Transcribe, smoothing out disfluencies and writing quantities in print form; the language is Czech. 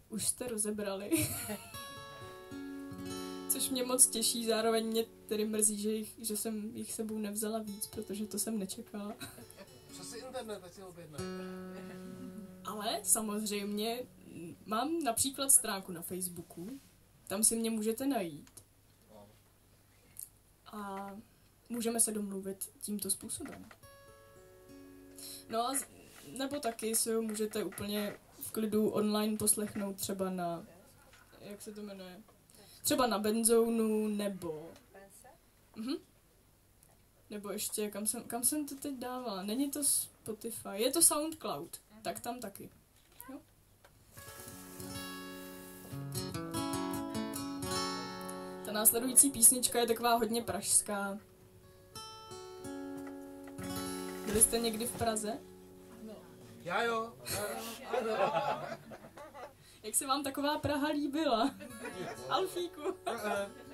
už jste rozebrali. Což mě moc těší, zároveň mě tedy mrzí, že jsem jich sebou nevzala víc, protože to jsem nečekala. Přes internet, ať si objednají. Ale samozřejmě mám například stránku na Facebooku, tam si mě můžete najít. A můžeme se domluvit tímto způsobem. No a nebo taky si ho můžete úplně v klidu online poslechnout třeba na, jak se to jmenuje, třeba na Benzonu, nebo nebo ještě, kam jsem to teď dávala, není to Spotify, je to SoundCloud, tak tam taky. Jo? Ta následující písnička je taková hodně pražská. Byli jste někdy v Praze? Já jo. Jak se vám taková Praha líbila? Alfíku.